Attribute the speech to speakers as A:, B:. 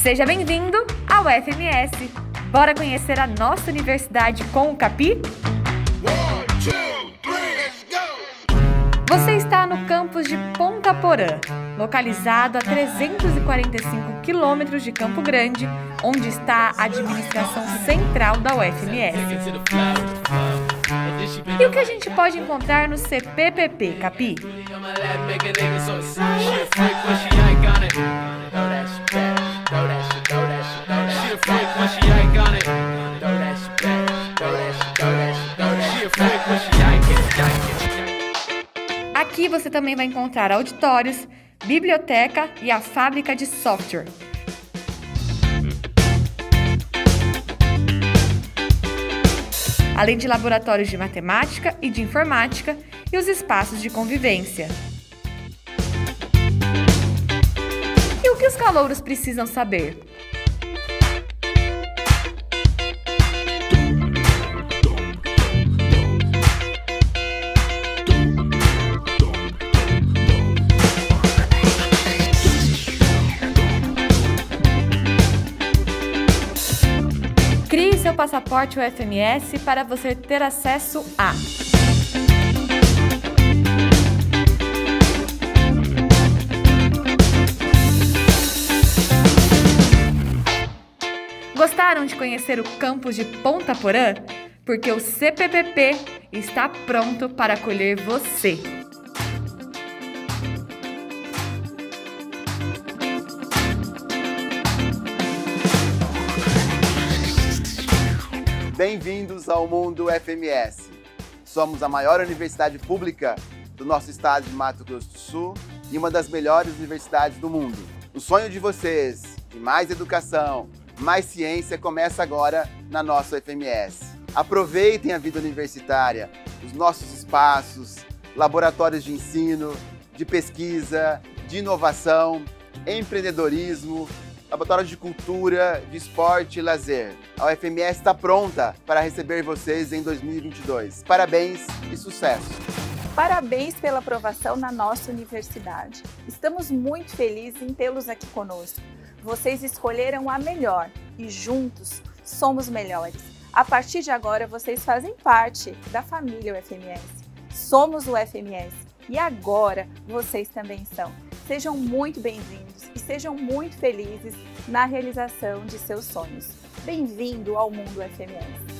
A: Seja bem-vindo ao FMS! Bora conhecer a nossa universidade com o Capi? Você está no campus de Ponta Porã, localizado a 345 quilômetros de Campo Grande, onde está a administração central da UFMS. E o que a gente pode encontrar no CPPP, Capi? Aqui você também vai encontrar auditórios, biblioteca e a fábrica de software. Além de laboratórios de matemática e de informática e os espaços de convivência. E o que os calouros precisam saber? Crie seu passaporte UFMS para você ter acesso a Gostaram de conhecer o campus de Ponta Porã? Porque o CPPP está pronto para acolher você.
B: Bem-vindos ao Mundo FMS. Somos a maior universidade pública do nosso estado de Mato Grosso do Sul e uma das melhores universidades do mundo. O sonho de vocês de mais educação, mais ciência começa agora na nossa UFMS. Aproveitem a vida universitária, os nossos espaços, laboratórios de ensino, de pesquisa, de inovação, empreendedorismo, laboratórios de cultura, de esporte e lazer. A UFMS está pronta para receber vocês em 2022. Parabéns e sucesso!
C: Parabéns pela aprovação na nossa universidade. Estamos muito felizes em tê-los aqui conosco. Vocês escolheram a melhor e juntos somos melhores. A partir de agora, vocês fazem parte da família UFMS. Somos o UFMS e agora vocês também são. Sejam muito bem-vindos e sejam muito felizes na realização de seus sonhos. Bem-vindo ao Mundo UFMS!